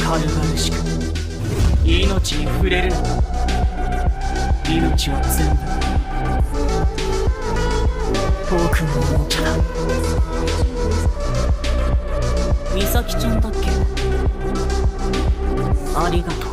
軽々しく命に触れるな。命は全部僕のものだ。美咲ちゃんだっけ。ありがとう。